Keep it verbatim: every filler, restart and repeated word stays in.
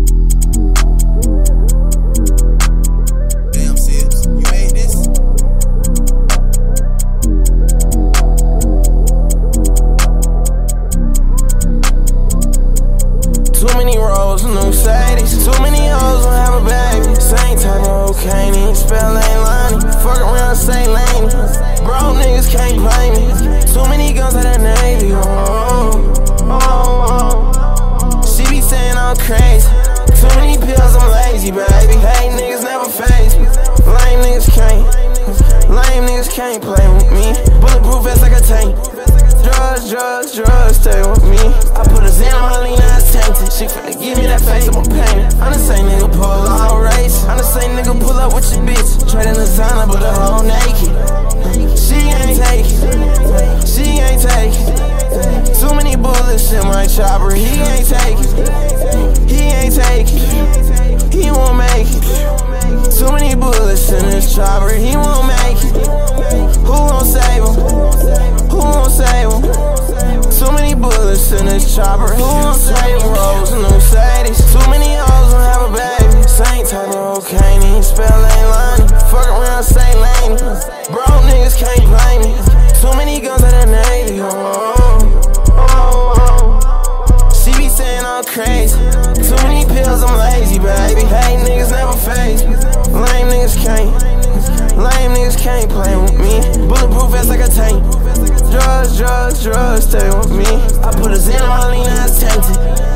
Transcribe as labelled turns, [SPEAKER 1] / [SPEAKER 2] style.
[SPEAKER 1] Damn, Sibz, you made this?
[SPEAKER 2] Too many rolls, new Sadies. Too many hoes don't have a baby. Same type of cocaine, ain't spell ain't Lonnie. Fuck around, say lame. Bro, niggas can't play me. Too many guns at the Navy. Oh, oh, oh. She be saying I'm crazy. Too many pills, I'm lazy, baby. Hey, niggas never phase me. Lame niggas can't. Lame niggas can't play with me. Bulletproof vest like a tank. Drugs, drugs, drugs, stay with me. I put a Zen on my lean, I tainted. She finna give me that face, I'm a pain. I'm the same nigga pull all race. I'm the same nigga pull up with your bitch. Trading designer, but the whole naked. She ain't taking, she ain't taking. Too many bullets in my chopper, he ain't taking. He ain't taking, he won't make it. Too many bullets in his chopper, he won't make it. Who gon' save him? Who gon' save him? Too many bullets in this chopper. Who gon' save him? Rolls and new Sadies. Too many hoes don't have a baby. Same type of cocaine, ain't spell ain't Lonnie. Fuck around, say lame. Bro, niggas can't play me. Too many guns at the Navy. Oh, oh, oh. She be saying I'm crazy. Too many pills, I'm lazy, baby. Hey, niggas never phase me. Lame niggas can't. Lame niggas can't play with me. Bulletproof vest like a tank. Drugs, drugs, drugs, stay with me. I put a Zen on my lean, I tainted.